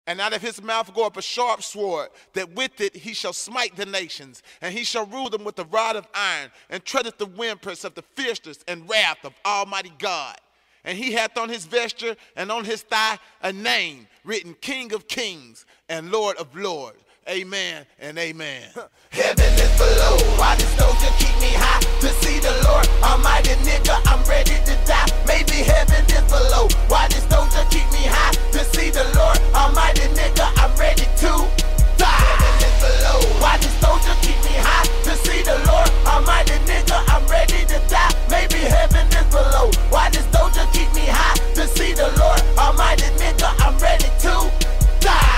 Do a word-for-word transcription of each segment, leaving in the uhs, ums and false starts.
And out of his mouth go up a sharp sword, that with it he shall smite the nations, and he shall rule them with the rod of iron, and treadeth the winepress of the fierceness and wrath of Almighty God. And he hath on his vesture and on his thigh a name written, King of Kings and Lord of Lords. Amen and amen. Heaven is below. Why this soldier keep me high? To see the Lord Almighty, nigga, I'm ready to die. Maybe heaven is below. Why this soldier keep me high? To see the Lord Almighty, nigga, I'm ready to die. Heaven is below. Why this soldier keep me high? To see the Lord Almighty, nigga, I'm ready to die. Maybe heaven is below. Why this soldier keep me high? To see the Lord Almighty, nigga, I'm ready to die.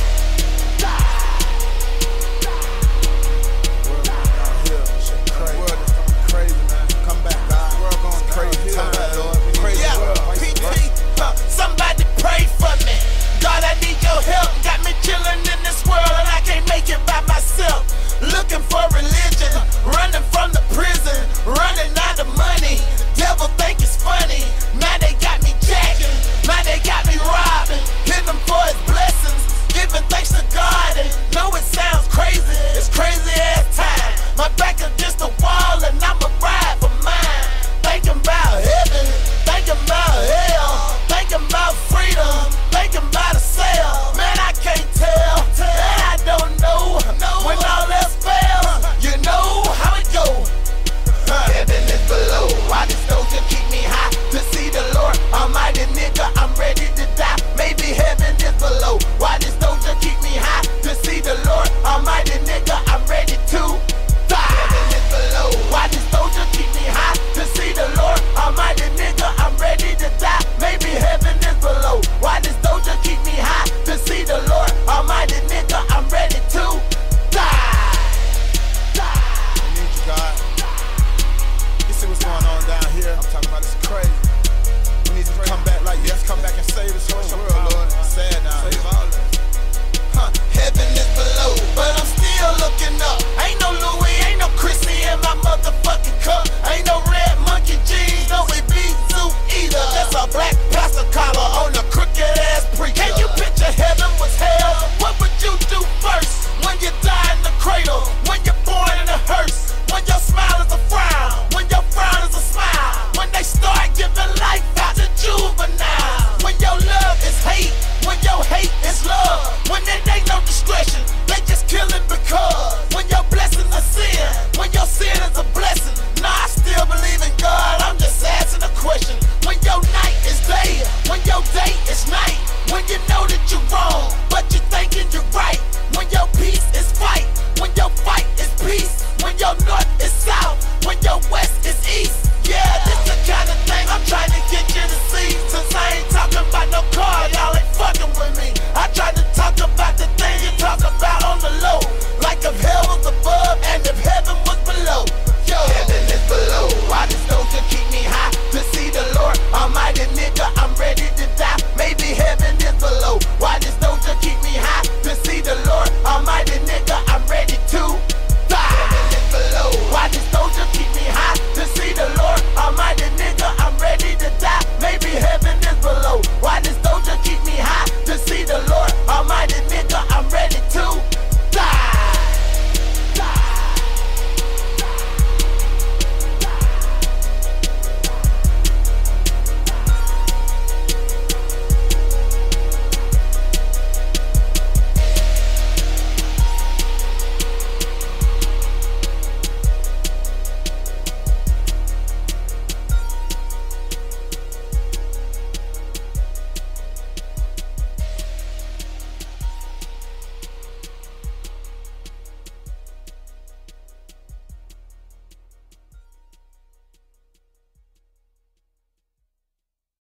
Somebody pray for me. God, I need your help. Got me chilling in this world and I can't make it by myself. Looking for religion, running from the prison, running out of money. Devil think it's funny. Now they got me jacking, now they got me robbing. In